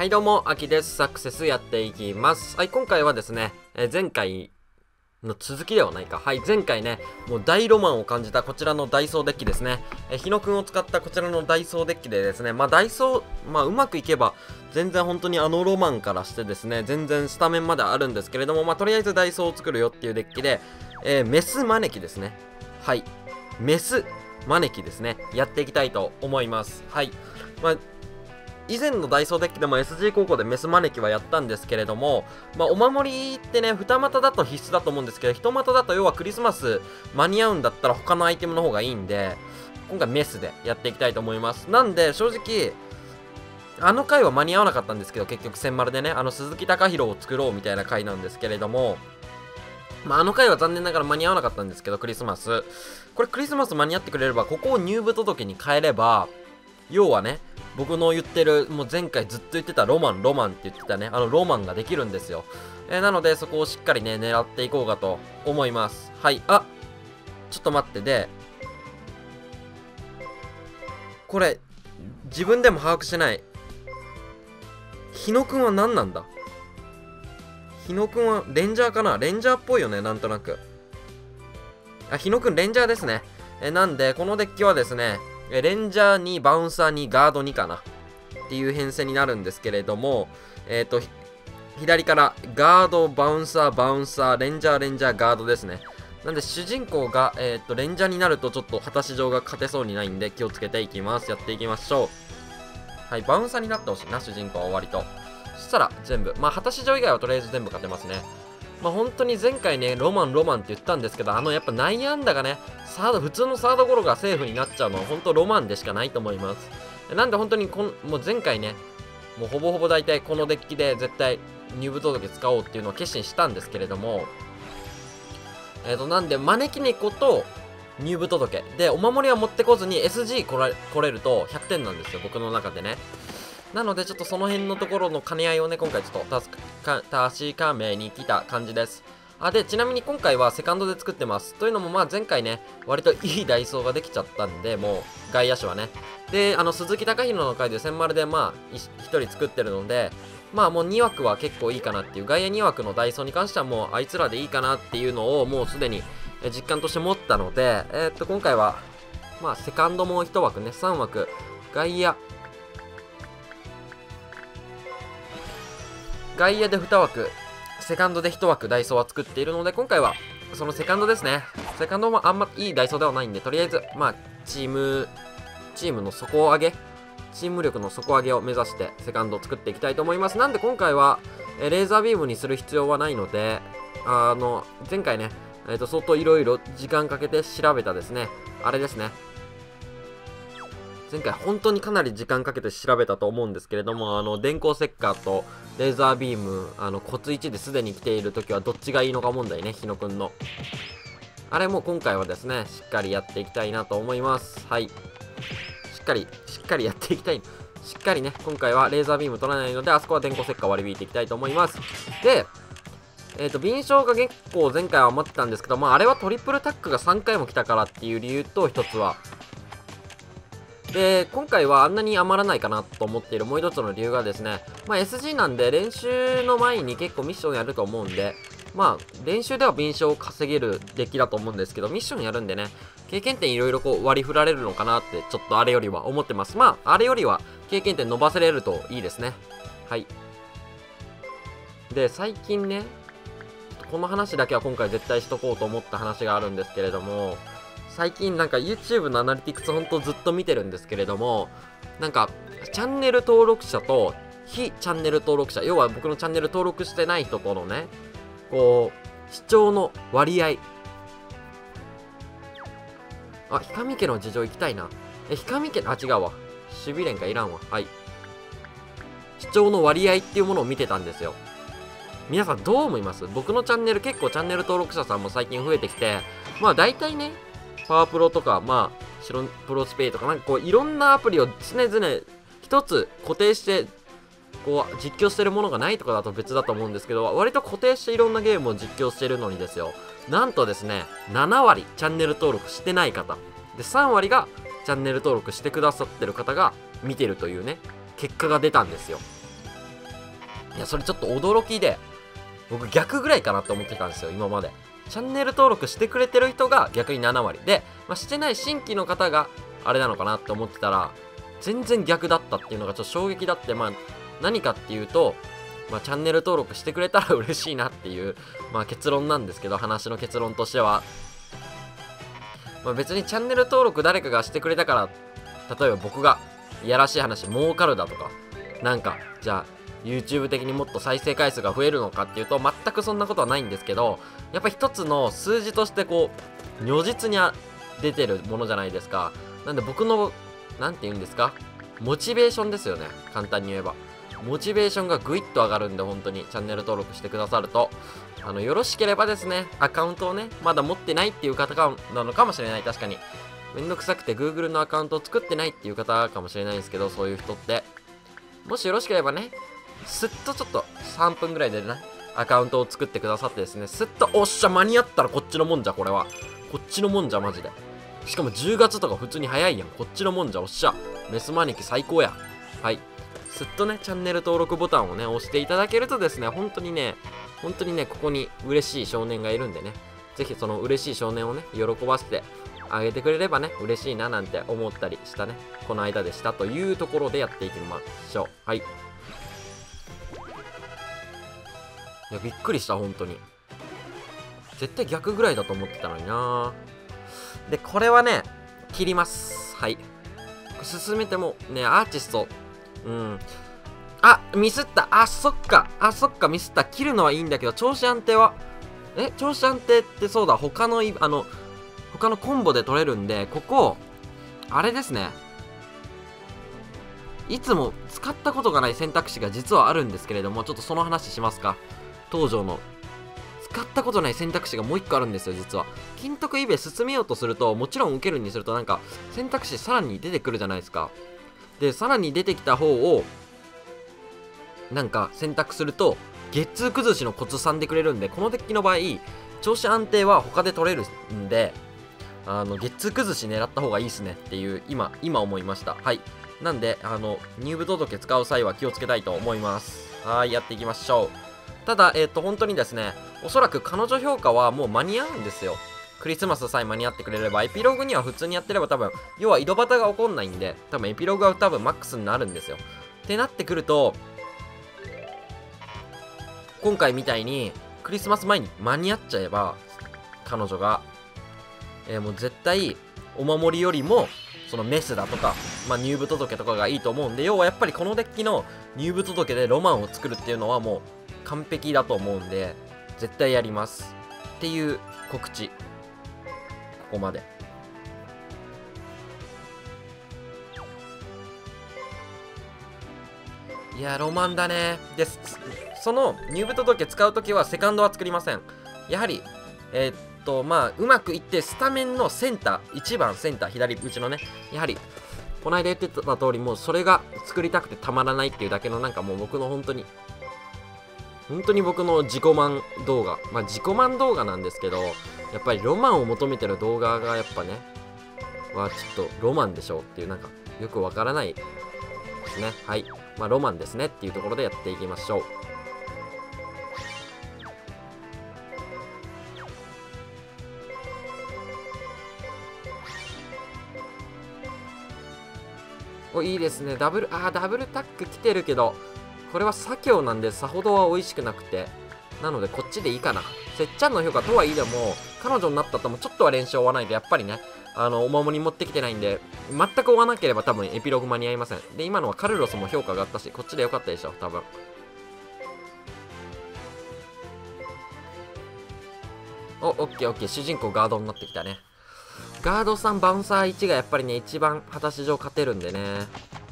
はいどうも、アキです。サクセスやっていきます。はい、今回はですね、前回の続きではないか。はい、前回ね、もう大ロマンを感じたこちらのダイソーデッキですね。日野くんを使ったこちらのダイソーデッキでですね、ダイソー、うまくいけば、全然本当にあのロマンからしてですね、全然スタメンまであるんですけれども、とりあえずダイソーを作るよっていうデッキで、メス招きですね。はい、メス招きですね。やっていきたいと思います。はい。以前のダイソーデッキでも SG 高校でメス招きはやったんですけれども、お守りってね、二股だと必須だと思うんですけど、一股だと要はクリスマス間に合うんだったら他のアイテムの方がいいんで、今回メスでやっていきたいと思います。なんで、正直、あの回は間に合わなかったんですけど、結局千丸でね、鈴木貴弘を作ろうみたいな回なんですけれども、あの回は残念ながら間に合わなかったんですけど、クリスマス。これクリスマス間に合ってくれれば、ここを入部届に変えれば、要はね、僕の言ってる、もう前回ずっと言ってたロマンって言ってたね、ロマンができるんですよ。なので、そこをしっかりね、狙っていこうかと思います。はい、ちょっと待って、で、これ、自分でも把握してない。日野くんは何なんだ？日野くんはレンジャーかな？レンジャーっぽいよね、なんとなく。日野くんレンジャーですね。なんで、このデッキはですね、レンジャーにバウンサーにガード2かなっていう編成になるんですけれども、左からガード、バウンサー、レンジャー、ガードですね。なんで主人公が、レンジャーになるとちょっと果たし状が勝てそうにないんで気をつけていきます。やっていきましょう。はい、バウンサーになってほしいな、主人公は割と。そしたら全部、果たし状以外はとりあえず全部勝てますね。本当に前回ね、ロマンって言ったんですけど、やっぱ内野安打がね、普通のサードゴロがセーフになっちゃうのは本当ロマンでしかないと思います。なんで本当にもう前回ね、もうほぼほぼ大体このデッキで絶対入部届使おうっていうのを決心したんですけれども、なんで招き猫と入部届で、お守りは持ってこずに SG 来れると100点なんですよ、僕の中でね。なのでちょっとその辺のところの兼ね合いをね、今回ちょっと確かめに来た感じです。で、ちなみに今回はセカンドで作ってます。というのも前回ね、割といいダイソーができちゃったんで、もう外野手はね。で、鈴木貴弘の回で千丸で1人作ってるので、もう2枠は結構いいかなっていう、外野2枠のダイソーに関してはもうあいつらでいいかなっていうのをもうすでに実感として持ったので、今回は、セカンドも1枠ね、3枠、外野で2枠、セカンドで1枠ダイソーは作っているので、今回はそのセカンドですね。セカンドもあんまいいダイソーではないんで、とりあえず、チームの底上げ、チーム力の底上げを目指してセカンドを作っていきたいと思います。なんで今回は、レーザービームにする必要はないので、前回ね、相当いろいろ時間かけて調べたですね、あれですね。前回本当にかなり時間かけて調べたと思うんですけれども、電光石火とレーザービーム、コツ1ですでに来ているときはどっちがいいのか問題ね、日野くんの。あれも今回はですね、しっかりやっていきたいなと思います。はい。しっかりやっていきたい。しっかりね、今回はレーザービーム取らないので、あそこは電光石火割り引いていきたいと思います。で、敏捷が結構前回は余ってたんですけど、あれはトリプルタックが3回も来たからっていう理由と一つは、で、今回はあんなに余らないかなと思っているもう一つの理由がですね、SG なんで練習の前に結構ミッションやると思うんで、練習では敏捷を稼げるデッキだと思うんですけど、ミッションやるんでね、経験点いろいろ割り振られるのかなって、ちょっとあれよりは思ってます。あれよりは経験点伸ばせれるといいですね。はい。で、最近ね、この話だけは今回絶対しとこうと思った話があるんですけれども、最近YouTube のアナリティクスほんとずっと見てるんですけれども、チャンネル登録者と非チャンネル登録者、要は僕のチャンネル登録してない人とのね、視聴の割合。ひかみ家の事情行きたいな。ひかみ家、違うわ。守備連かいらんわ。はい。視聴の割合っていうものを見てたんですよ。皆さんどう思います？僕のチャンネル結構チャンネル登録者さんも最近増えてきて、大体ね、パワープロとか、白プロスペイとか、いろんなアプリを常々一つ固定して、実況してるものがないとかだと別だと思うんですけど、割と固定していろんなゲームを実況してるのにですよ。なんとですね、7割チャンネル登録してない方。で、3割がチャンネル登録してくださってる方が見てるというね、結果が出たんですよ。 いや、それちょっと驚きで、僕逆ぐらいかなって思ってたんですよ、今まで。チャンネル登録してくれてる人が逆に7割で、してない新規の方があれなのかなって思ってたら、全然逆だったっていうのがちょっと衝撃だって、何かっていうと、チャンネル登録してくれたら嬉しいなっていう、結論なんですけど、話の結論としては。別にチャンネル登録誰かがしてくれたから、例えば僕がいやらしい話儲かるだとか、じゃあ YouTube 的にもっと再生回数が増えるのかっていうと全くそんなことはないんですけど、やっぱ一つの数字として如実に出てるものじゃないですか。なんで僕のなんて言うんですか、モチベーションですよね、簡単に言えば。モチベーションがぐいっと上がるんで、本当にチャンネル登録してくださるとよろしければですね、アカウントをねまだ持ってないっていう方なのかもしれない。確かにめんどくさくて Google のアカウントを作ってないっていう方かもしれないんですけど、そういう人ってもしよろしければね、すっとちょっと3分ぐらいでねアカウントを作ってくださってですね、すっとおっしゃ間に合ったらこっちのもんじゃ、これはこっちのもんじゃマジで。しかも10月とか普通に早いやん、こっちのもんじゃ。おっしゃメスマニキ最高や。はい、すっとねチャンネル登録ボタンをね押していただけるとですね、本当にねここに嬉しい少年がいるんでね、ぜひその嬉しい少年をね喜ばせてあげてくれればね嬉しいななんて思ったりしたね、この間でしたというところでやっていきましょう。はい、いやびっくりした、本当に絶対逆ぐらいだと思ってたのにな。でこれはね切ります。はい、進めてもねアーティスト、ミスった。そっかミスった。切るのはいいんだけど、調子安定は調子安定ってそうだ、他のコンボで取れるんで、ここあれですね、いつも使ったことがない選択肢が実はあるんですけれども、ちょっとその話しますか。登場の使ったことない選択肢がもう一個あるんですよ、実は。金徳イベ進めようとすると、もちろん受けるにすると選択肢さらに出てくるじゃないですか。でさらに出てきた方を選択するとゲッツー崩しのコツ3でくれるんで、このデッキの場合調子安定は他で取れるんで、ゲッツー崩し狙った方がいいっすねっていう今思いました。はい、なんで入部届使う際は気をつけたいと思います。はい、やっていきましょう。ただ本当にですね、おそらく彼女評価はもう間に合うんですよ。クリスマスさえ間に合ってくれれば、エピローグには普通にやってれば多分、要は井戸端が起こんないんで、多分エピローグは多分マックスになるんですよ。ってなってくると、今回みたいにクリスマス前に間に合っちゃえば、彼女が、もう絶対お守りよりもそのメスだとか、入部届とかがいいと思うんで、要はやっぱりこのデッキの入部届でロマンを作るっていうのはもう完璧だと思うんで、絶対やりますっていう告知。ここまで。いやロマンだね。でその入部届使うときはセカンドは作りません。やはりうまくいってスタメンのセンター、1番センター左打ちのね、やはりこの間言ってた通り、もうそれが作りたくてたまらないっていうだけのもう僕の本当に僕の自己満動画、自己満動画なんですけど、やっぱりロマンを求めてる動画がやっぱねちょっとロマンでしょうっていうよくわからないですね。はい、ロマンですねっていうところでやっていきましょう。いいですね。ダブルタック来てるけど、これは左京なんでさほどは美味しくなくて、なのでこっちでいいかな。せっちゃんの評価とはいえでも、彼女になったともちょっとは連勝追わないと、やっぱりね、お守り持ってきてないんで、全く追わなければ多分エピローグ間に合いません。で、今のはカルロスも評価があったし、こっちでよかったでしょ、多分。オッケー、主人公ガードになってきたね。ガード3、バウンサー1がやっぱりね、一番果たし状勝てるんでね。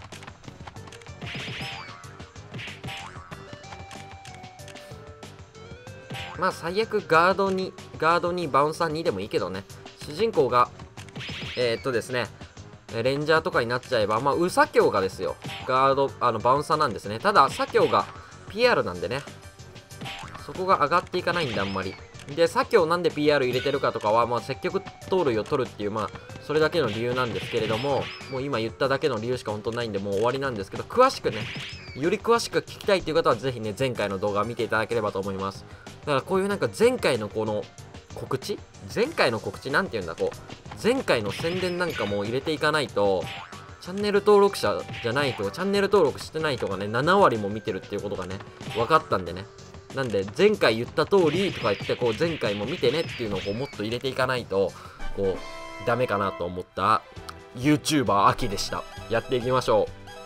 最悪ガード2、バウンサー2でもいいけどね。主人公が、ですね、レンジャーとかになっちゃえば、ウサキョウがですよ、ガード、バウンサーなんですね。ただ、サキョウが PR なんでね、そこが上がっていかないんで、あんまり。で、サキョウなんで PR 入れてるかとかは、積極盗塁を取るっていう、それだけの理由なんですけれども、もう今言っただけの理由しか本当ないんで、もう終わりなんですけど、詳しくね、 より詳しく聞きたいという方はぜひね、前回の動画を見ていただければと思います。だからこういうなんか前回のこの告知なんて言うんだ、こう、前回の宣伝なんかも入れていかないと、チャンネル登録者じゃない人が、チャンネル登録してない人がね、7割も見てるっていうことがね、分かったんでね。なんで、前回言った通りとか言って、こう、前回も見てねっていうのをこうもっと入れていかないと、こう、ダメかなと思った YouTuber 秋でした。やっていきましょ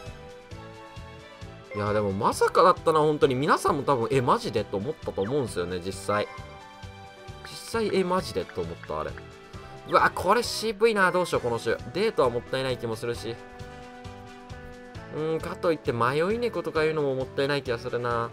う。いや、でもまさかだったな、本当に。皆さんも多分、マジでと思ったと思うんですよね、実際。マジでと思った、あれ。うわ、これ渋いな。どうしよう、この種。デートはもったいない気もするし。かといって迷い猫とかいうのももったいない気がするな。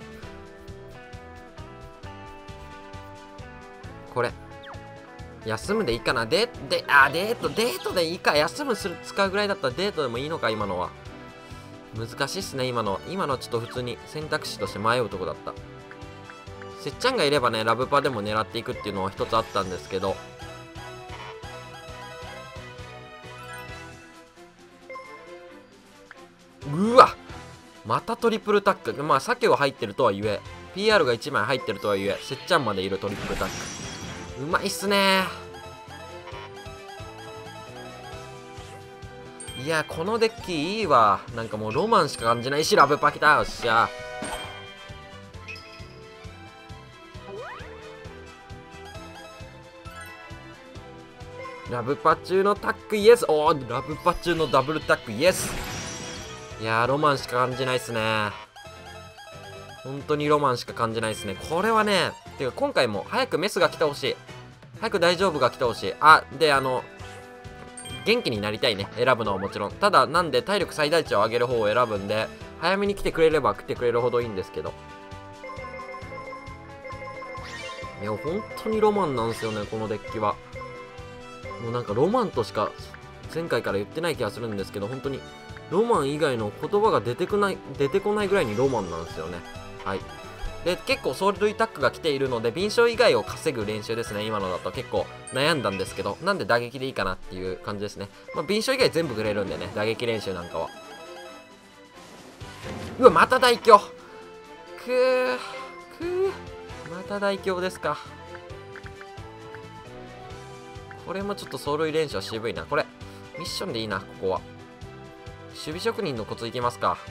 これ。休むでいいかな。デートでいいか。休む使うぐらいだったらデートでもいいのか、今のは。難しいっすね、今のちょっと普通に選択肢として迷うとこだった。せっちゃんがいればね、ラブパでも狙っていくっていうのは一つあったんですけど。うわ、またトリプルタック。まあ、鮭は入ってるとはいえ、PR が1枚入ってるとはいえ、せっちゃんまでいるトリプルタック。うまいっすね。いや、このデッキいいわ。なんかもうロマンしか感じないし、ラブパ来た。よっしゃ。ラブパ中のタックイエス。おー、ラブパ中のダブルタックイエス。いやー、ロマンしか感じないっすね。本当にロマンしか感じないっすね。これはね、てか今回も早くメスが来てほしい。早く大丈夫が来てほしい。あ、で、元気になりたいね。選ぶのはもちろん。ただ、なんで体力最大値を上げる方を選ぶんで、早めに来てくれれば来てくれるほどいいんですけど。いや、本当にロマンなんですよね、このデッキは。もうなんかロマンとしか前回から言ってない気がするんですけど、本当にロマン以外の言葉が出てこないぐらいにロマンなんですよね。はい。で、結構走塁タックが来ているので、敏捷以外を稼ぐ練習ですね。今のだと結構悩んだんですけど、なんで打撃でいいかなっていう感じですね。まあ、敏捷以外全部くれるんでね、打撃練習なんかは。うわ、また大凶。また大凶ですか。これもちょっと走塁練習は渋いな。これ、ミッションでいいな、ここは。守備職人のコツいきますか。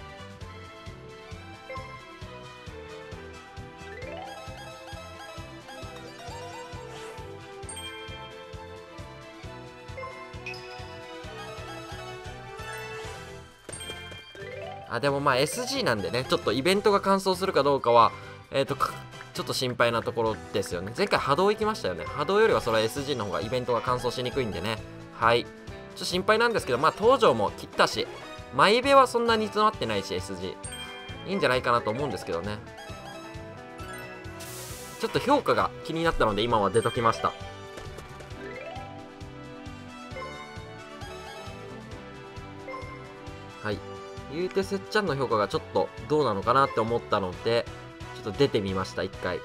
あ、でもまあ SG なんでね、ちょっとイベントが完走するかどうかは、ちょっと心配なところですよね。前回波動行きましたよね。波動よりはそれは SG の方がイベントが完走しにくいんでね。はい。ちょっと心配なんですけど、まあ東條も切ったし、マイベはそんなに詰まってないし、SG。いいんじゃないかなと思うんですけどね。ちょっと評価が気になったので今は出ときました。はい。言うてせっちゃんの評価がちょっとどうなのかなって思ったので、ちょっと出てみました、一回。ち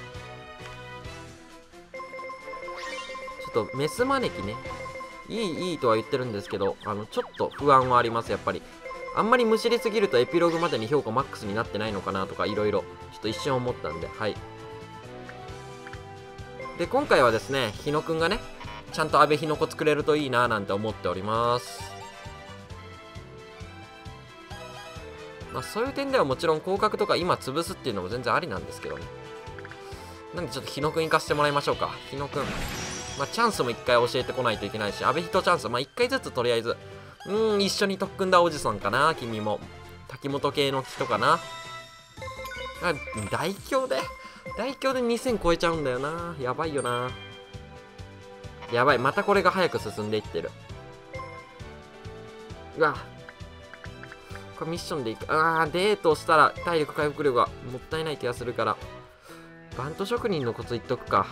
ょっとメス招きね。いいとは言ってるんですけど、ちょっと不安はあります、やっぱり。あんまりむしりすぎるとエピローグまでに評価マックスになってないのかなとか、いろいろ、ちょっと一瞬思ったんで、はい。で、今回はですね、日野くんがね、ちゃんと阿部日野子作れるといいななんて思っております。まあ、そういう点ではもちろん降格とか今潰すっていうのも全然ありなんですけどね。なんでちょっと日野くん行かせてもらいましょうか。日野くん。まあ、チャンスも一回教えてこないといけないし、阿部人チャンス、まあ、一回ずつとりあえず。一緒に特訓だおじさんかな、君も。滝本系の人かな。あ、大凶で2000超えちゃうんだよな。やばいよな。やばい、またこれが早く進んでいってる。うわ。これミッションでいく。デートしたら体力回復量がもったいない気がするから。バント職人のコツ言っとくか。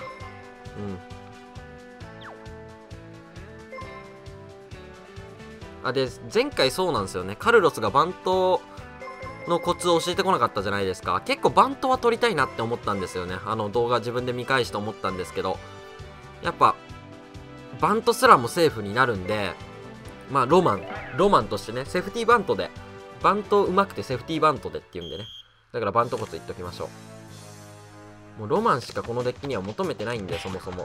で、前回そうなんですよね。カルロスがバントのコツを教えてこなかったじゃないですか。結構バントは取りたいなって思ったんですよね。動画自分で見返して思ったんですけど。やっぱ、バントすらもセーフになるんで、まあロマンとしてね、セーフティーバントでバント上手くてセーフティーバントでっていうんでね。だからバントコツ言っときましょう。もうロマンしかこのデッキには求めてないんで、そもそも。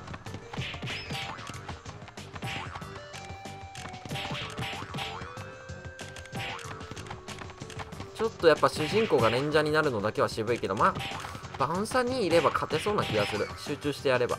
ちょっとやっぱ主人公がレンジャーになるのだけは渋いけど、まあバウンサーにいれば勝てそうな気がする。集中してやれば。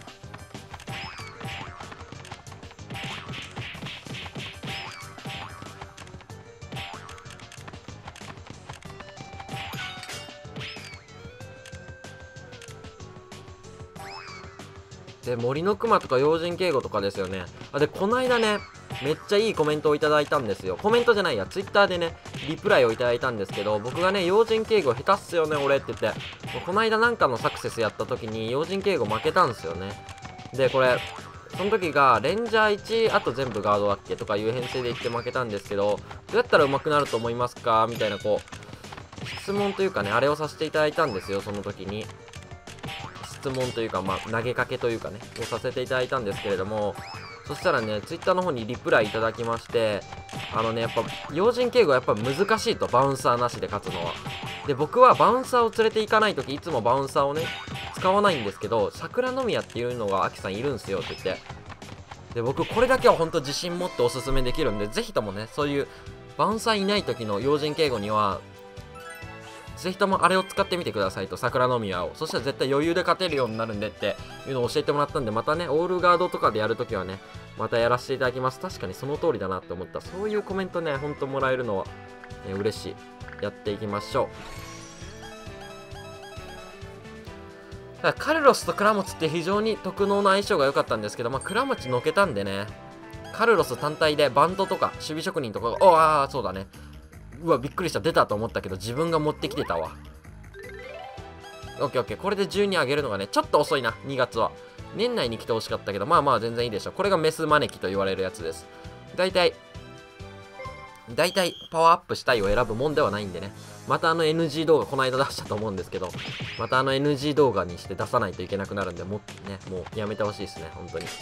で、森の熊とか妖人警護とかですよね。で、こないだね、めっちゃいいコメントをいただいたんですよ。コメントじゃないや、ツイッターでね、リプライをいただいたんですけど、僕がね、妖人警護下手っすよね、俺って言って、こないだなんかのサクセスやった時に、妖人警護負けたんですよね。で、これ、その時が、レンジャー1、あと全部ガードだっけとかいう編成で言って負けたんですけど、どうやったら上手くなると思いますかみたいな、こう、質問というかね、あれをさせていただいたんですよ、その時に。質問というか、まあ、投げかけというかね、をさせていただいたんですけれども、そしたらね、ツイッターの方にリプライいただきまして、やっぱ、妖人警護はやっぱ難しいと、バウンサーなしで勝つのは。で、僕はバウンサーを連れて行かないとき、いつもバウンサーをね、使わないんですけど、桜宮っていうのが、アキさんいるんすよって言って。で、僕、これだけは本当自信持っておすすめできるんで、ぜひともね、そういう、バウンサーいない時の妖人警護には、ぜひともあれを使ってみてくださいと、桜宮を。そしたら絶対余裕で勝てるようになるんでっていうのを教えてもらったんで、またね、オールガードとかでやるときはね、またやらせていただきます。確かにその通りだなって思った。そういうコメントね、ほんともらえるのは、嬉しい。やっていきましょう。だからカルロスと倉持って非常に特能の相性が良かったんですけど、まあ、倉持のけたんでね、カルロス単体でバンドとか守備職人とかが、そうだね。うわ、びっくりした。出たと思ったけど、自分が持ってきてたわ。オッケーオッケー。これで12上げるのがね、ちょっと遅いな、2月は。年内に来てほしかったけど、まあまあ全然いいでしょう。これがメス招きと言われるやつです。大体パワーアップしたいを選ぶもんではないんでね。またNG 動画、この間出したと思うんですけど、またNG 動画にして出さないといけなくなるんで、もうやめてほしいですね、本当に。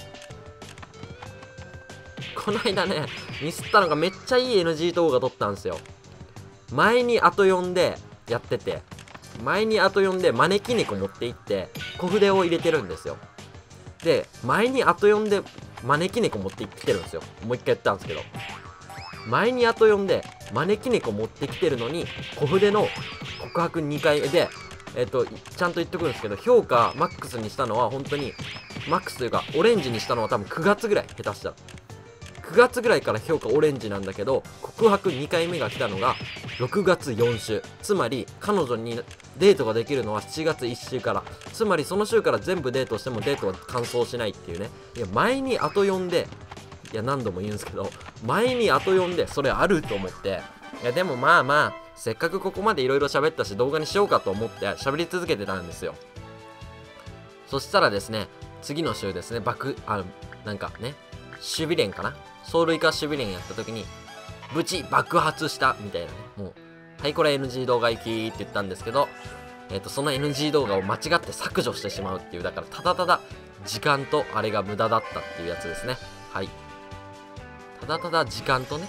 この間ね、ミスったのがめっちゃいい NG 動画撮ったんですよ。前に後4でやってて、前に後4で招き猫持って行って、小筆を入れてるんですよ。で、前に後4で招き猫持ってきてるんですよ。もう一回やったんですけど。前に後4で招き猫持ってきてるのに、小筆の告白2回目で、ちゃんと言っとくんですけど、評価マックスにしたのは本当に、マックスというか、オレンジにしたのは多分9月ぐらい、下手したら。9月ぐらいから評価オレンジなんだけど、告白2回目が来たのが6月4週。つまり、彼女にデートができるのは7月1週から。つまり、その週から全部デートしてもデートは完走しないっていうね。いや、前に後4で、いや、何度も言うんですけど、前に後4で、それあると思って。いや、でもまあまあ、せっかくここまでいろいろ喋ったし、動画にしようかと思って喋り続けてたんですよ。そしたらですね、次の週ですね、なんかね、守備連かな、ソウルイカ守備連やった時に、ブチ爆発したみたいなね、もう、はい、これ NG 動画行きって言ったんですけど、その NG 動画を間違って削除してしまうっていう、だからただただ時間とあれが無駄だったっていうやつですね。はい。ただただ時間とね、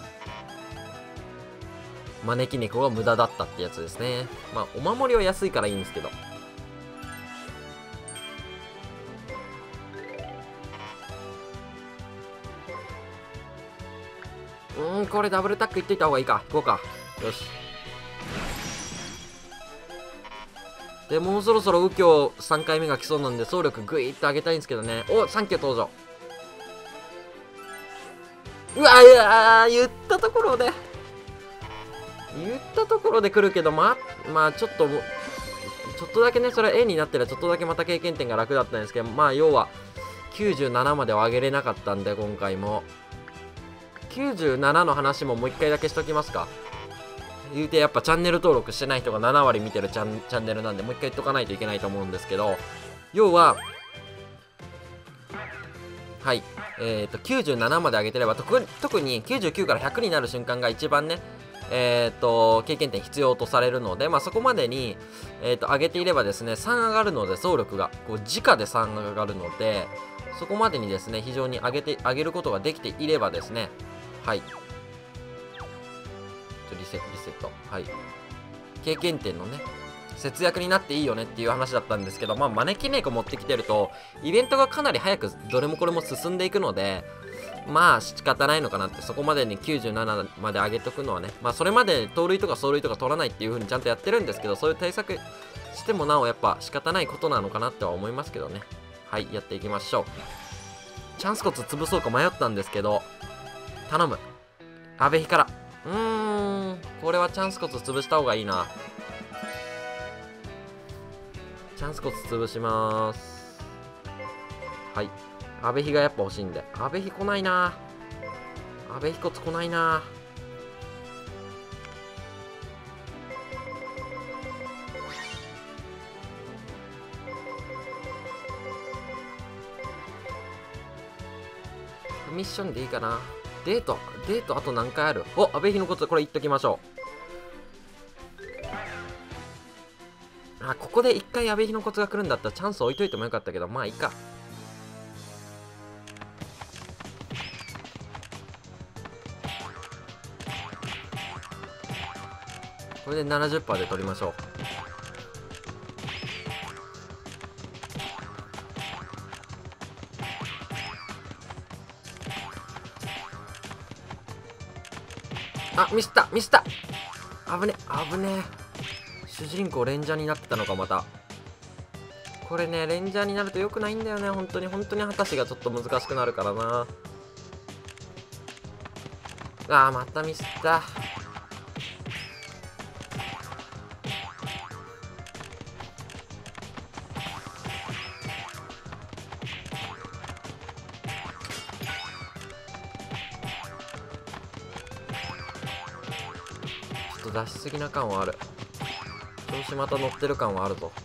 招き猫が無駄だったってやつですね。まあ、お守りは安いからいいんですけど。これダブルタックいっといた方がいいか。行こうか。よし。で、もうそろそろ右京3回目が来そうなんで、総力グイッと上げたいんですけどね。お、サンキュー登場。うわ、いや言ったところで来るけど、まあ、ちょっとだけね、それは A になってらちょっとだけまた経験点が楽だったんですけど、まあ、要は、97までは上げれなかったんで、今回も。97の話ももう一回だけしときますか。言うてやっぱチャンネル登録してない人が7割見てるチャンネルなんで、もう一回言っとかないといけないと思うんですけど、要は、はい、97まで上げてれば、特に99から100になる瞬間が一番ね、経験点必要とされるので、まあ、そこまでに、上げていればですね、3上がるので、総力が、こう、直で3上がるので、そこまでにですね、非常に上げることができていればですね、はい。 リセット。はい。経験点のね、節約になっていいよねっていう話だったんですけど、まあ、招き猫持ってきてると、イベントがかなり早くどれもこれも進んでいくので、まあ仕方ないのかなって、そこまでに97まで上げとくのはね、まあそれまで盗塁とか走塁とか取らないっていう風にちゃんとやってるんですけど、そういう対策してもなおやっぱ仕方ないことなのかなっては思いますけどね。はい、やっていきましょう。チャンスコツ潰そうか迷ったんですけど、頼む。阿部比から。これはチャンスコツ潰した方がいいな。チャンスコツ潰しまーす。はい。阿部比がやっぱ欲しいんで。阿部比来ないな。阿部比コツ来ないな。ミッションでいいかな。デートあと何回ある？お、阿部比のコツこれ言っときましょう。あ、ここで一回阿部比のコツが来るんだったらチャンス置いといてもよかったけど、まあいいか。これで 70% で取りましょう。あ、ミスった危ね主人公レンジャーになってたのか。またこれね、レンジャーになると良くないんだよね。本当に果たしがちょっと難しくなるからな。あー、またミスった。ちょっと出しすぎな感はある。調子また乗ってる感はあるぞ。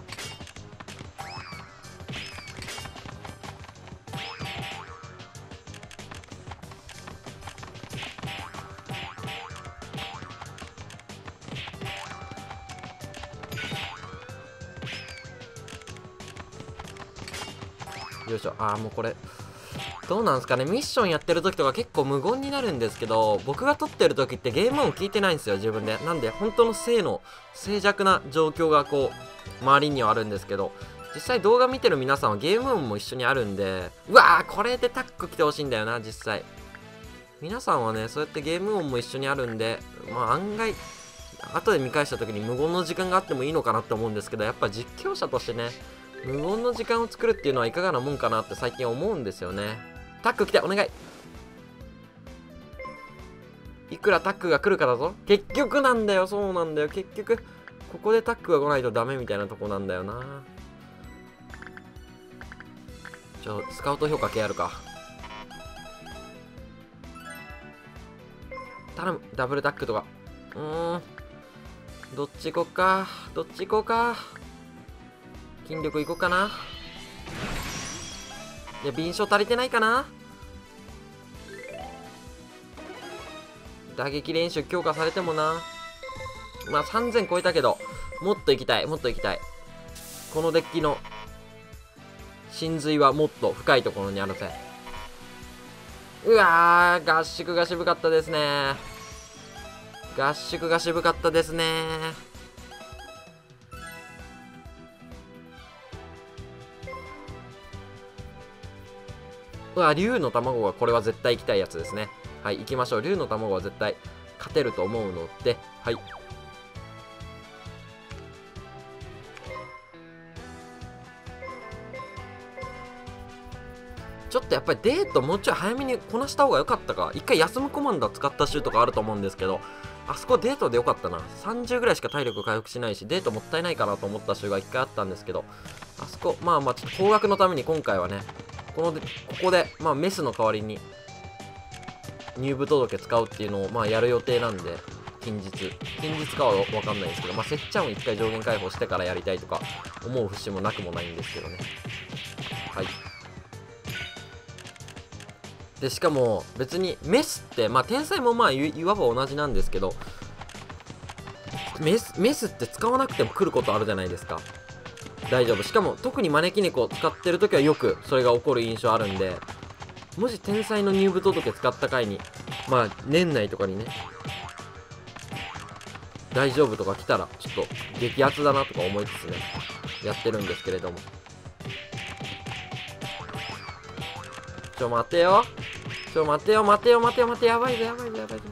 よいしょ。ああ、もうこれどうなんすかね。ミッションやってる時とか結構無言になるんですけど、僕が撮ってる時ってゲーム音聞いてないんですよ、自分で。なんで本当の静寂な状況がこう周りにはあるんですけど、実際動画見てる皆さんはゲーム音も一緒にあるんで、うわー、これでタック来てほしいんだよな。実際皆さんはね、そうやってゲーム音も一緒にあるんで、まあ案外後で見返した時に無言の時間があってもいいのかなって思うんですけど、やっぱ実況者としてね、無言の時間を作るっていうのはいかがなもんかなって最近思うんですよね。タック来て、お願い。いくらタックが来るかだぞ。結局なんだよ。そうなんだよ。結局ここでタックが来ないとダメみたいなとこなんだよな。スカウト評価系やるか。頼む、ダブルタックとか。どっち行こうか。筋力いこうかな。いや、敏捷足りてないかな。打撃練習強化されてもな。まあ3000超えたけど、もっと行きたい。このデッキの真髄はもっと深いところにあるぜ。うわー、合宿が渋かったですね。うわ、竜の卵がこれは絶対行きたいやつですね。はい、行きましょう。竜の卵は絶対勝てると思うので、はい。ちょっとやっぱりデートもうちょい早めにこなした方が良かったか。一回休むコマンダー使った週とかあると思うんですけど、あそこデートで良かったな。30ぐらいしか体力回復しないし、デートもったいないかなと思った週が一回あったんですけど、あそこ、まあちょっと高額のために今回はね、ここで、メスの代わりに入部届使うっていうのをやる予定なんで、近日かは分かんないですけど、せっちゃんを一回上限解放してからやりたいとか思う節もなくもないんですけどね。はい。でしかも別にメスって天才もいわば同じなんですけど、メスって使わなくても来ることあるじゃないですか。大丈夫。しかも特に招き猫を使ってる時はよくそれが起こる印象あるんで、もし天才の入部届使った回に年内とかにね大丈夫とか来たらちょっと激アツだなとか思いつつねやってるんですけれども、待てよ待てよ待てよ待てよ待て、やばいぞやばいぞやばいぞ、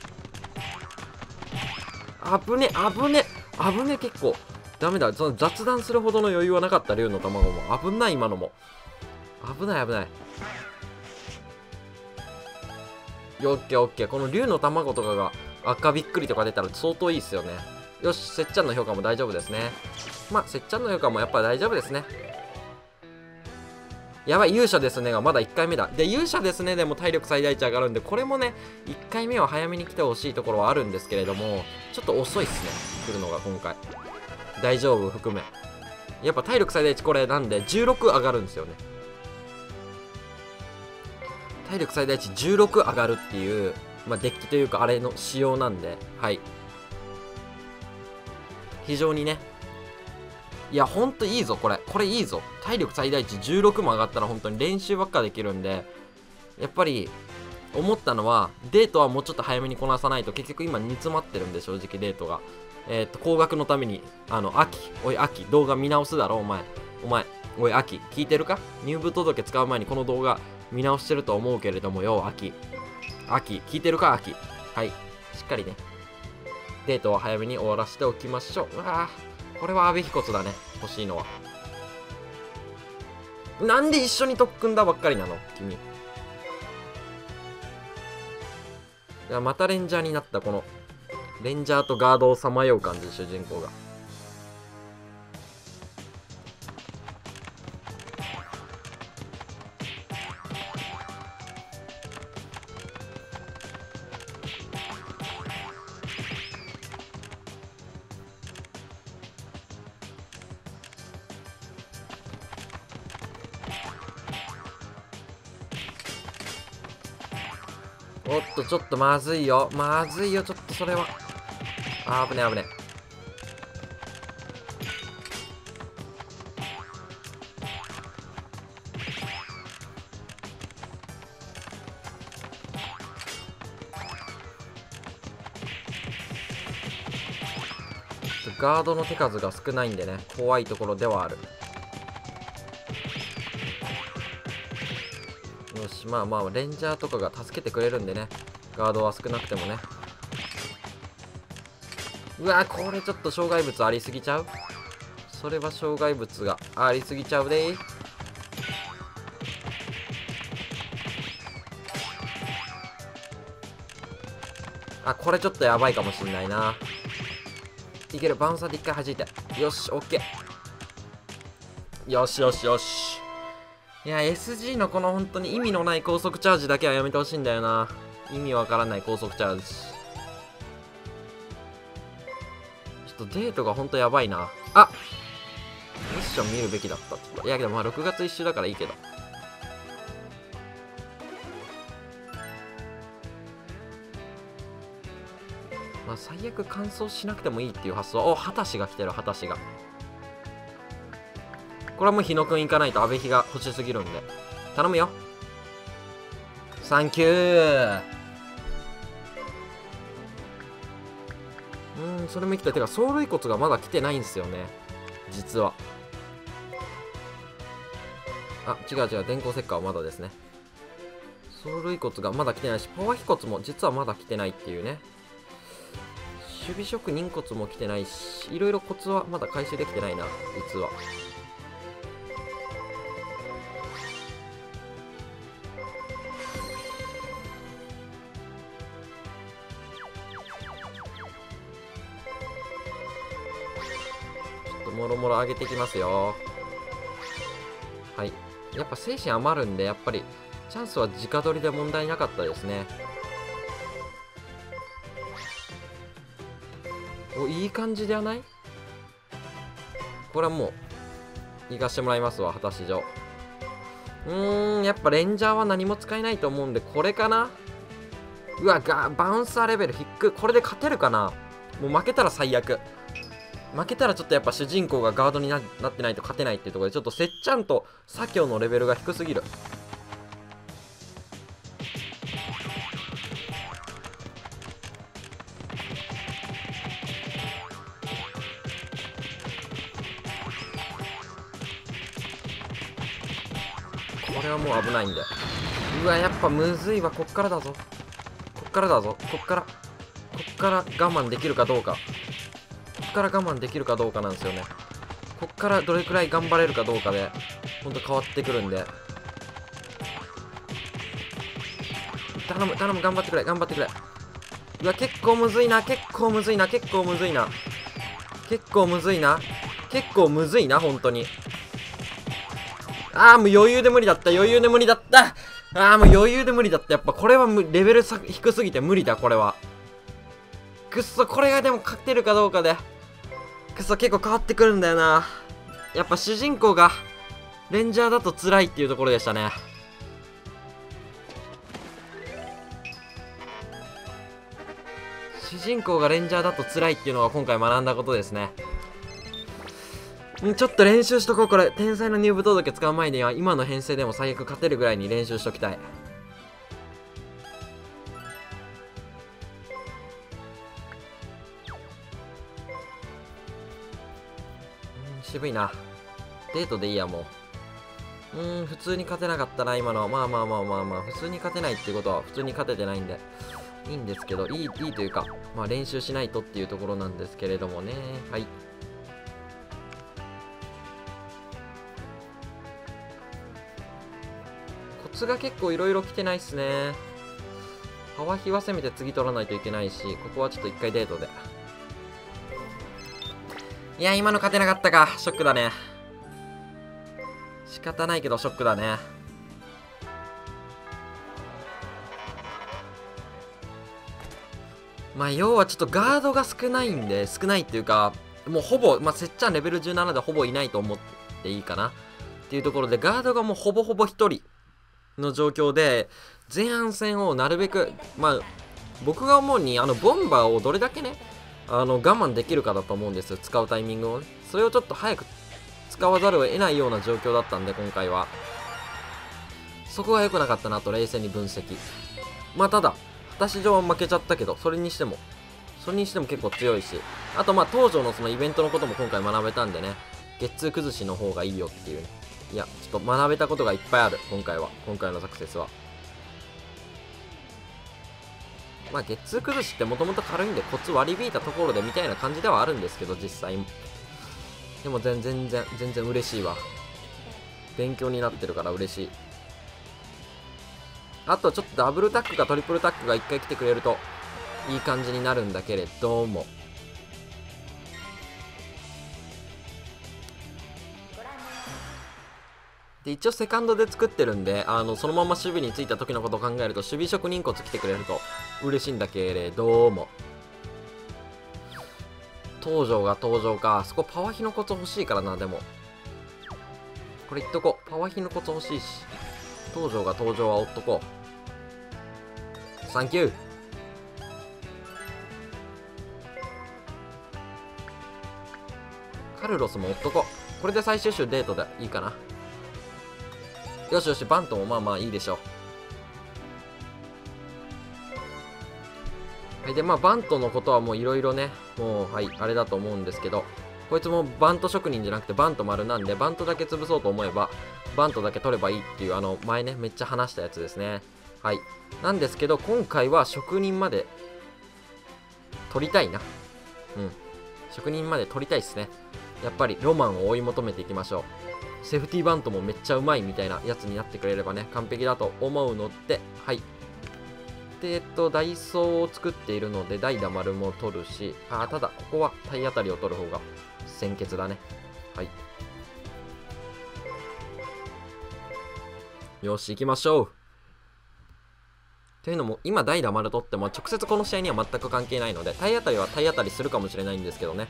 危ね結構ダメだ。その雑談するほどの余裕はなかった。竜の卵も危ない。今のも危ない。オッケーオッケー。この竜の卵とかが赤びっくりとか出たら相当いいっすよね。よし、せっちゃんの評価も大丈夫ですね。まあせっちゃんの評価もやっぱ大丈夫ですね。やばい、勇者ですねがまだ1回目だ。で、勇者ですねでも体力最大値上がるんで、これもね1回目は早めに来てほしいところはあるんですけれども、ちょっと遅いっすね来るのが今回。大丈夫含めやっぱ体力最大値これなんで16上がるんですよね。体力最大値16上がるっていう、まあ、デッキというかあれの仕様なんで、はい、非常にね、いやほんといいぞこれいいぞ。体力最大値16も上がったら本当に練習ばっかできるんで、やっぱり思ったのはデートはもうちょっと早めにこなさないと結局今煮詰まってるんで、正直デートが高額のためにおい秋動画見直すだろお前おい秋聞いてるか。入部届使う前にこの動画見直してると思うけれどもよ、秋聞いてるか秋。はい、しっかりねデートは早めに終わらせておきましょう。うわー、これは阿部飛骨だね欲しいのは。なんで一緒に特訓だばっかりなの君。いやまたレンジャーになった。このレンジャーとガードをさまよう感じ、主人公が。おっとちょっとまずいよちょっとそれは危ね。ガードの手数が少ないんでね怖いところではある。よし、まあレンジャーとかが助けてくれるんでね、ガードは少なくてもね。うわこれちょっと障害物ありすぎちゃう。それは障害物がありすぎちゃうでー。これちょっとやばいかもしんないな。いける、バウンサーで一回弾いて、よしオッケー。よし。いや SG のこの本当に意味のない高速チャージだけはやめてほしいんだよな。意味わからない高速チャージ。ちょっとデートが本当やばいな。ミッション見るべきだった。ちょっといやけどまあ6月1週だからいいけど。まあ最悪乾燥しなくてもいいっていう発想。お、ハタシが来てる。ハタシがこれはもう日野くん行かないと阿部比が欲しすぎるんで頼むよ。サンキュー。それも生きた。てか走塁骨がまだ来てないんですよね実は。違う電光石火はまだですね。走塁骨がまだ来てないし、パワー飛骨も実はまだ来てないっていうね。守備職人骨も来てないし、いろいろコツはまだ回収できてないな実は。もろもろ上げていきますよ。はい、やっぱ精神余るんで、やっぱりチャンスは直取りで問題なかったですね。お、いい感じではない？これはもう行かしてもらいますわ、果たし状。やっぱレンジャーは何も使えないと思うんで、これかな。うわ、バウンサーレベル低く。これで勝てるかな。もう負けたら最悪。負けたらちょっとやっぱ主人公がガードに なってないと勝てないっていうところで、ちょっとせっちゃんと左京のレベルが低すぎる。 これはもう危ないんで。うわ、やっぱむずいわ。こっからだぞ。こっからだぞ。こっから我慢できるかどうか。こっから我慢できるかどうかなんですよね。こっからどれくらい頑張れるかどうかでほんと変わってくるんで、頼む頼む、頑張ってくれ頑張ってくれ。うわ、結構むずいな、結構むずいな、結構むずいな、結構むずいな、結構むずいな、本当に。ああ、もう余裕で無理だった、余裕で無理だった。ああ、もう余裕で無理だった。やっぱこれはレベル低すぎて無理だ、これは。くっそ、これがでも勝てるかどうかで、くっそ、結構変わってくるんだよな。やっぱ主人公がレンジャーだと辛いっていうところでしたね。主人公がレンジャーだと辛いっていうのは今回学んだことですね。ちょっと練習しとこう。これ天才の入部届使う前には今の編成でも最悪勝てるぐらいに練習しときたい。渋いな。デートでいいや、もう。普通に勝てなかったな、今の。まあまあまあまあまあ、普通に勝てないっていうことは普通に勝ててないんでいいんですけど、いいというか、まあ練習しないとっていうところなんですけれどもね。はい。コツが結構いろいろ来てないっすね。パワヒは攻めて次取らないといけないし、ここはちょっと一回デートで。いや、今の勝てなかったか。ショックだね。仕方ないけどショックだね。まあ要はちょっとガードが少ないんで、少ないっていうか、もうほぼ、まあせっちゃんレベル17でほぼいないと思っていいかなっていうところで、ガードがもうほぼほぼ1人の状況で、前半戦をなるべく、まあ僕が思うにボンバーをどれだけね我慢できるかだと思うんですよ、使うタイミングをね。それをちょっと早く使わざるを得ないような状況だったんで、今回はそこが良くなかったなと冷静に分析。まあただ果たし状は負けちゃったけど、それにしても結構強いし、あとまあ東条のそのイベントのことも今回学べたんでね、ゲッツー崩しの方がいいよっていうね。いや、ちょっと学べたことがいっぱいある、今回のサクセスは。まあゲッツー崩しってもともと軽いんでコツ割り引いたところでみたいな感じではあるんですけど、実際でも全然嬉しいわ。勉強になってるから嬉しい。あとちょっとダブルタックかトリプルタックが1回来てくれるといい感じになるんだけれども、で一応セカンドで作ってるんで、そのまま守備についた時のことを考えると守備職人骨来てくれると嬉しいんだけれども、東条が登場か。そこパワヒのコツ欲しいからな。でもこれ言っとこう、パワヒのコツ欲しいし、東条が登場は追っとこう。サンキュー。カルロスも追っとこう。これで最終週デートでいいかな。よしよし、バントもまあまあいいでしょう。はい、でまあバントのことはもういろいろね、もうはいあれだと思うんですけど、こいつもバント職人じゃなくてバント丸なんで、バントだけ潰そうと思えばバントだけ取ればいいっていう、前ねめっちゃ話したやつですね。はい、なんですけど今回は職人まで取りたいな。職人まで取りたいっすね。やっぱりロマンを追い求めていきましょう。セーフティーバントもめっちゃうまいみたいなやつになってくれればね、完璧だと思うので、はい。で、ダイソーを作っているので、代打丸も取るし、ただ、ここは体当たりを取る方が先決だね。はい。よし、行きましょう。というのも、今代打丸取っても、直接この試合には全く関係ないので、体当たりは体当たりするかもしれないんですけどね。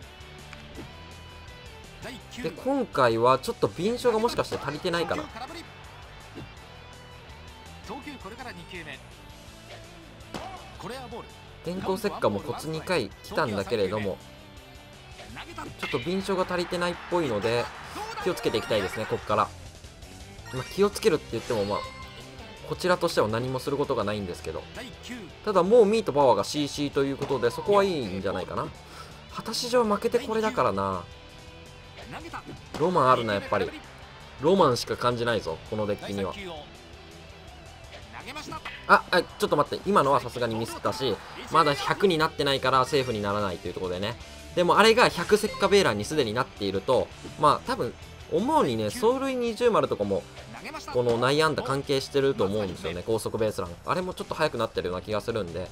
で今回はちょっと敏捷がもしかして足りてないかな。電光石火もコツ2回来たんだけれども、ちょっと敏捷が足りてないっぽいので気をつけていきたいですね、ここから。気をつけるって言ってもこちらとしては何もすることがないんですけど、ただもうミートパワーが CC ということでそこはいいんじゃないかな。果たし状負けてこれだからな。ロマンあるな、やっぱり。 ロマンしか感じないぞこのデッキには。ちょっと待って、今のはさすがにミスったし、まだ100になってないからセーフにならないというところでね。でもあれが100石化ベーランにすでになっていると、まあ多分思うにね、走塁20丸とかもこの内野安打関係してると思うんですよね。高速ベースランあれもちょっと速くなってるような気がするんで、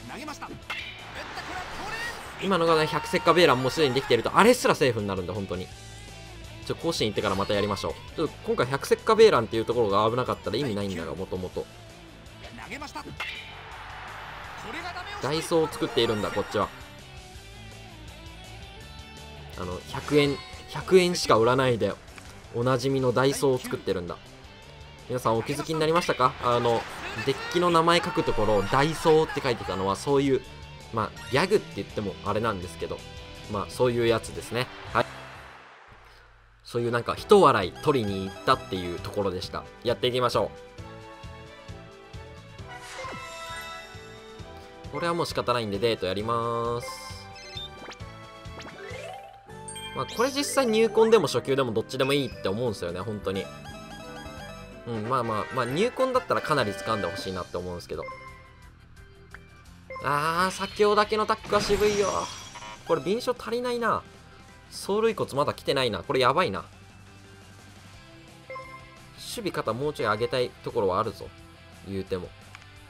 今のがね100石化ベーランもすでにできていると、あれすらセーフになるんで、本当に甲子園行ってからまたやりましょう。ちょっと今回100石化ベーランっていうところが危なかったら意味ないんだが、もともとダイソーを作っているんだこっちは。100円しか売らないでおなじみのダイソーを作ってるんだ。皆さんお気づきになりましたか？デッキの名前書くところダイソーって書いてたのは、そういうまあギャグって言ってもあれなんですけど、まあそういうやつですね。はい、そういうなんか一笑い取りに行ったっていうところでした。やっていきましょう。これはもう仕方ないんでデートやりまーす。まあこれ実際入魂でも初級でもどっちでもいいって思うんですよね、本当に。まあ入魂だったらかなり掴んでほしいなって思うんですけど。先ほどだけのタックは渋いよ。これ敏捷足りないな。走塁骨まだ来てないな。これやばいな。守備肩もうちょい上げたいところはあるぞ、言うても。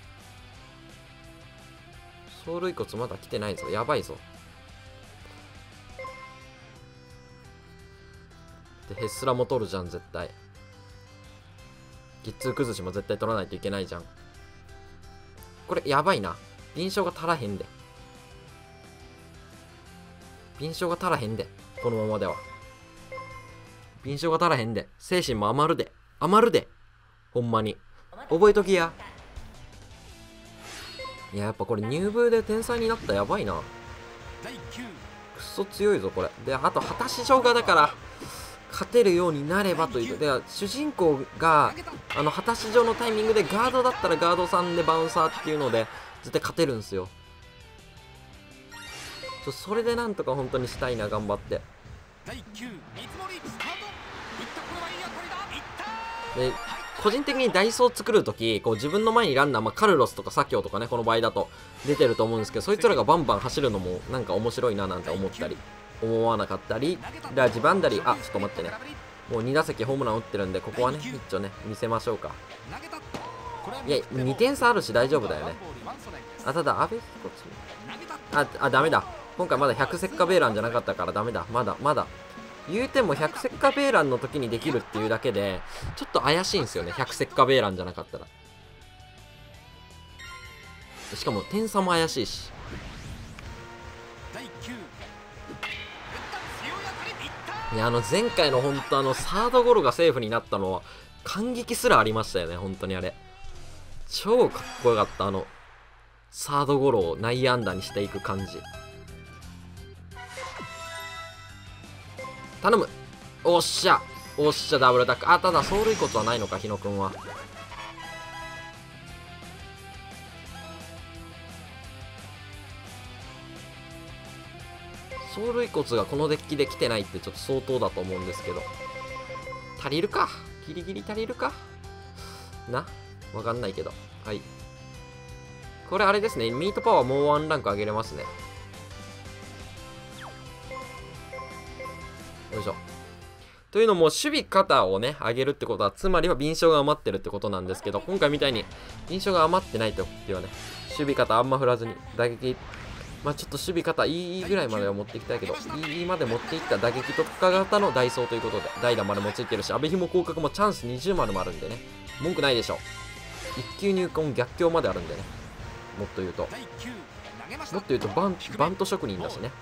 走塁骨まだ来てないぞ、やばいぞ。でヘッスラも取るじゃん絶対。ゲッツー崩しも絶対取らないといけないじゃん。これやばいな。敏捷が足らへんで。敏捷が足らへんで。このままでは敏捷が足らへんで。精神も余るで。余るで。ほんまに覚えときや。いや、やっぱこれ入部で天才になったらやばいな。くっそ強いぞこれで。あと果たし状がだから勝てるようになればという。で主人公が果たし状のタイミングでガードだったらガードさんでバウンサーっていうので絶対勝てるんですよ。それでなんとか本当にしたいな、頑張って。で個人的にダイソーを作るとき、こう自分の前にランナー、カルロスとかサキョウとかね、この場合だと出てると思うんですけど、そいつらがバンバン走るのもなんか面白いななんて思ったり思わなかったり、ラジバンダリ、ちょっと待ってね、もう2打席ホームラン打ってるんで、ここはね一応ね見せましょうか。いや2点差あるし大丈夫だよね。ただ阿部彦ダメだ。今回まだ100石化ベーランじゃなかったからダメだ。まだ言うても100石化ベーランの時にできるっていうだけでちょっと怪しいんですよね、100石化ベーランじゃなかったら。しかも点差も怪しいし。いや前回の本当サードゴロがセーフになったのは感激すらありましたよね。本当にあれ超かっこよかった。サードゴロを内野安打にしていく感じ。頼む。おっしゃダブルタック。ただ走塁骨はないのか、日野くんは。走塁骨がこのデッキで来てないってちょっと相当だと思うんですけど、足りるか、ギリギリ足りるかな、わかんないけど。はい、これあれですね、ミートパワーもうワンランク上げれますね。よいしょ。というのも守備肩をね上げるってことは、つまりは敏捷が余ってるってことなんですけど、今回みたいに敏捷が余ってない時はね、守備肩あんま振らずに打撃、ちょっと守備肩いいぐらいまでは持っていきたいけど、いいまで持っていった打撃特化型のダイソーということで、代打丸もついてるし、阿部紐広角もチャンス20丸もあるんでね、文句ないでしょ。1球入魂逆境まであるんでね、もっと言うとバント職人だしね。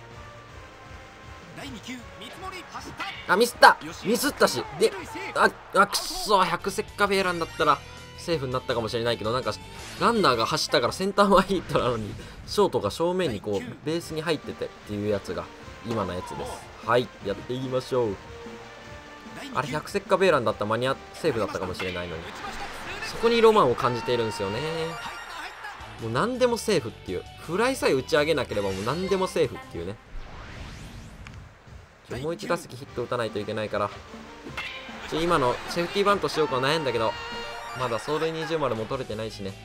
ミスったし、で、くっそ、100石化ベーランだったらセーフになったかもしれないけど、なんかランナーが走ったからセンター前ヒットなのにショートが正面にこうベースに入っててっていうやつが今のやつです。はい、やっていきましょう。あれ100石化ベーランだったらセーフだったかもしれないのに、そこにロマンを感じているんですよね。もう何でもセーフっていう、フライさえ打ち上げなければもう何でもセーフっていうね。もう1打席ヒット打たないといけないから。 今のセーフティーバントしようか悩んだけど、まだ走塁20丸も取れてないしね。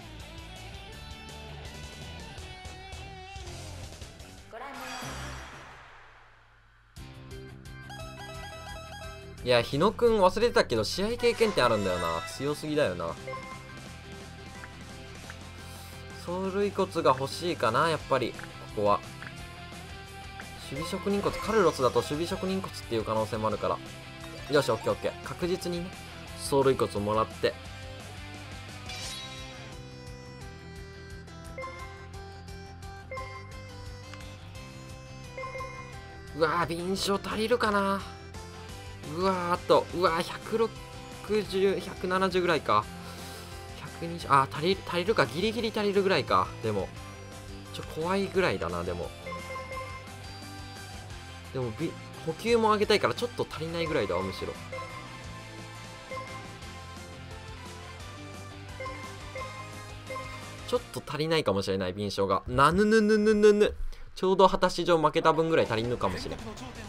いや、日野くん忘れてたけど、試合経験点あるんだよな。強すぎだよな。走塁骨が欲しいかな、やっぱり。ここは。守備職人骨、カルロスだと守備職人骨っていう可能性もあるから。よし、オッケーオッケー。確実にね、走塁骨をもらって。うわー、敏捷足りるかな。うわーっと、うわー、160、170ぐらいか。120、あー、足りるか。ギリギリ足りるぐらいか。でも、怖いぐらいだな、でも。補給も上げたいから、ちょっと足りないぐらいだわ、むしろ。ちょっと足りないかもしれない、敏捷が。ちょうど果たし状負けた分ぐらい足りんのかもしれん。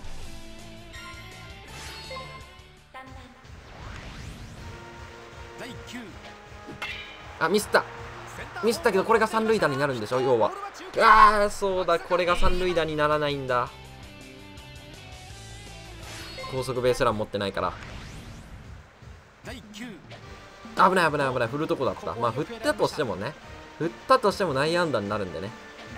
あ、ミスったけど、これが三塁打になるんでしょ、要は。ああ、そうだ、これが三塁打にならないんだ。高速ベースラン持ってないから。危ない危ない危ない、振るとこだった。まあ、振ったとしてもね。振ったとしても内野安打になるんでね。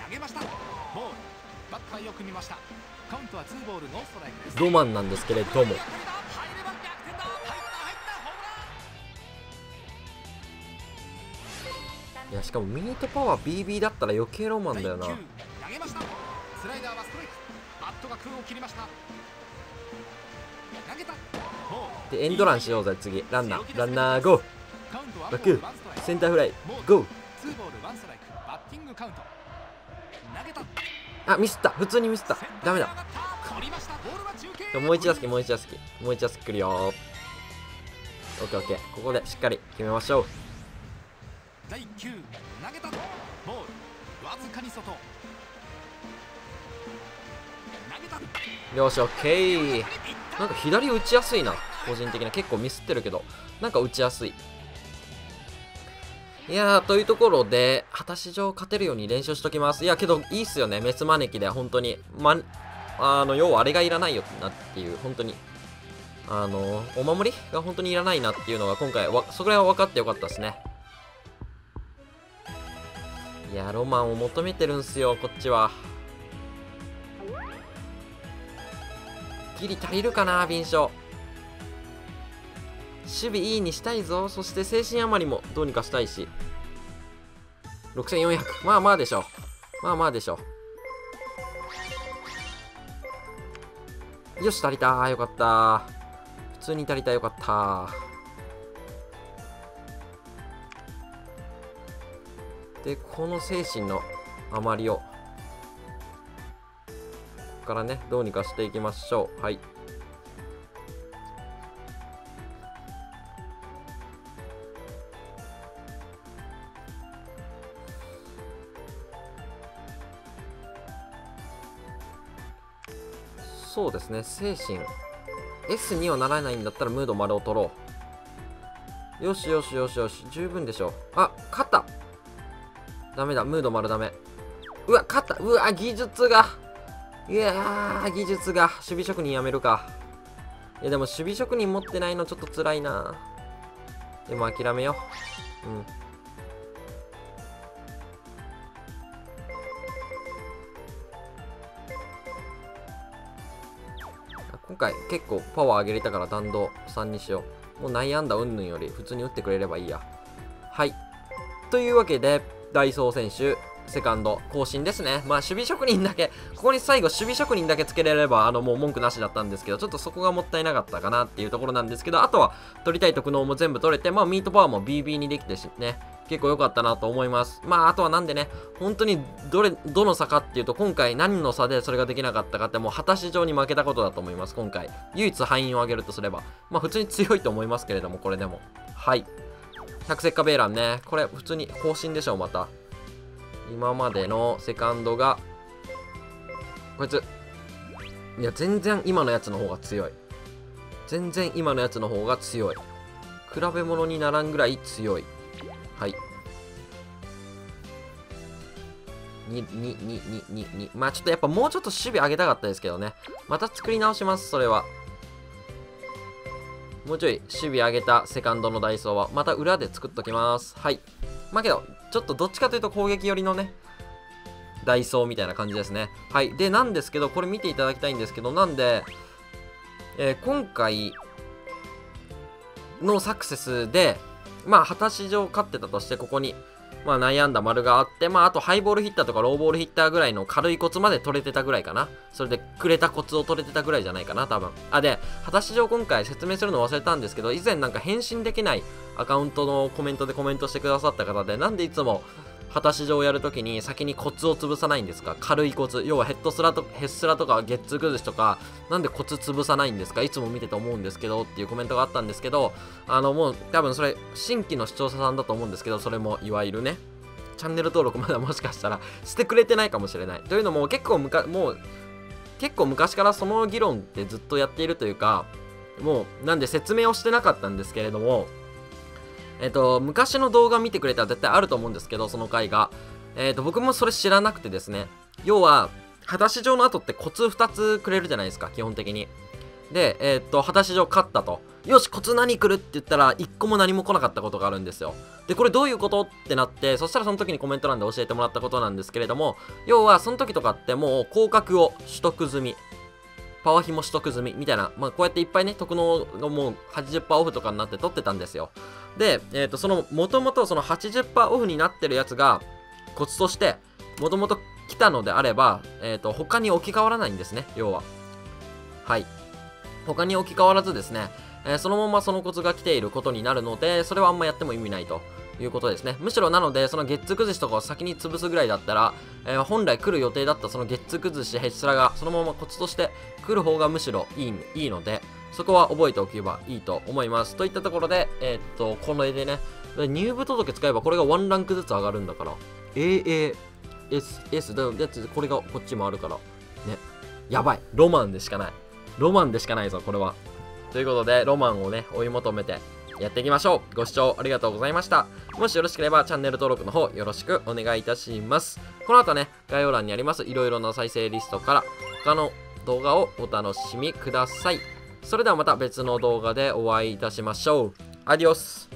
ロマンなんですけれども。いや、しかもミートパワー BB だったら余計ロマンだよな。で、エンドランしようぜ、次。ランナー、ゴー。バック、センターフライ、ゴー。あ、ミスった。普通にミスった。ダメだ。もう一打席来るよ。オッケーオッケー。ここでしっかり決めましょう。よし、オッケー。なんか左打ちやすいな、個人的に。結構ミスってるけど、なんか打ちやすい。いやー、というところで、果たし状勝てるように練習しときます。いや、けど、いいっすよね、メス招きで、本当に。要はあれがいらないよなっていう、本当に。お守りが本当にいらないなっていうのが今回、それは分かってよかったですね。いや、ロマンを求めてるんすよ、こっちは。ギリ足りるかな、敏捷。守備いいにしたいぞ。そして精神余りもどうにかしたいし。6400。まあまあでしょ。よし、足りた。よかった。普通に足りた。よかった。で、この精神の余りを、ここからね、どうにかしていきましょう。はい。そうですね、精神 S にはならないんだったらムード丸を取ろう。よし、十分でしょう。あ、勝った。ダメだ、ムード丸ダメ。うわ、勝った。うわ、技術が。いやー、技術が。守備職人やめるか。いや、でも守備職人持ってないのちょっと辛いな。でも諦めよう。うん。今回結構パワー上げれたから弾道3にしよう。もう内野安打うんぬんより普通に打ってくれればいいや。はい。というわけで、ダイソー選手、セカンド更新ですね。まあ守備職人だけ、ここに最後守備職人だけつけれればもう文句なしだったんですけど、ちょっとそこがもったいなかったかなっていうところなんですけど、あとは取りたい特能も全部取れて、まあミートパワーも BB にできてね、結構良かったなと思います。まああとはなんでね、本当にどの差かっていうと、今回何の差でそれができなかったかって、もう果たし状に負けたことだと思います。今回唯一敗因を挙げるとすれば、まあ普通に強いと思いますけれども、これでもはい。百石化ベーランね、これ普通に更新でしょう。また今までのセカンドがこいつ、いや全然今のやつの方が強い。 全然今のやつの方が強い。比べ物にならんぐらい強い。はい。2。まあちょっとやっぱもうちょっと守備上げたかったですけどね。また作り直します、それは。もうちょい守備上げたセカンドのダイソーは、また裏で作っときます。はい。まあけど、ちょっとどっちかというと攻撃寄りのね、ダイソーみたいな感じですね。はい。で、なんですけど、これ見ていただきたいんですけど、なんで、今回のサクセスで、まあ、果たし状勝ってたとして、ここに、まあ、悩んだ丸があって、まあ、あとハイボールヒッターとかローボールヒッターぐらいの軽いコツまで取れてたぐらいかな。それでくれたコツを取れてたぐらいじゃないかな、多分。あ、で、果たし状今回説明するの忘れたんですけど、以前なんか返信できないアカウントのコメントでコメントしてくださった方で、なんでいつも果たし状をやるときに先にコツを潰さないんですか？軽いコツ。要はヘッスラとかゲッツー崩しとか、なんでコツ潰さないんですか？いつも見てて思うんですけどっていうコメントがあったんですけど、もう多分それ新規の視聴者さんだと思うんですけど、それもいわゆるね、チャンネル登録まだもしかしたらしてくれてないかもしれない。というのも結構昔からその議論ってずっとやっているというか、もうなんで説明をしてなかったんですけれども、昔の動画見てくれたら絶対あると思うんですけど、その回が。僕もそれ知らなくてですね。要は、果たし状の後ってコツ2つくれるじゃないですか、基本的に。で、果たし状勝ったと。よし、コツ何来るって言ったら、1個も何も来なかったことがあるんですよ。で、これどういうことってなって、そしたらその時にコメント欄で教えてもらったことなんですけれども、要は、その時とかってもう、広角を取得済み。パワー紐取得済みみたいな、まあ、こうやっていっぱいね、特納がもう 80% オフとかになって取ってたんですよ。で、もともとその 80% オフになってるやつが、コツとして、もともと来たのであれば、他に置き換わらないんですね、要は。はい。他に置き換わらずですね、そのままそのコツが来ていることになるので、それはあんまやっても意味ないということですね。むしろなので、そのゲッツ崩しとかを先に潰すぐらいだったら、本来来る予定だったそのゲッツ崩しヘッスラがそのままコツとして来る方がむしろいいので、そこは覚えておけばいいと思います。といったところで、この絵でね、入部届使えばこれが1ランクずつ上がるんだから、AAS だやつ、これがこっちもあるから、ね。やばい。ロマンでしかない。ロマンでしかないぞ、これは。ということで、ロマンをね、追い求めてやっていきましょう。ご視聴ありがとうございました。もしよろしければチャンネル登録の方よろしくお願いいたします。この後ね、概要欄にありますいろいろな再生リストから他の動画をお楽しみください。それではまた別の動画でお会いいたしましょう。アディオス。